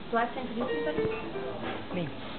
Do I have time to do something? Me.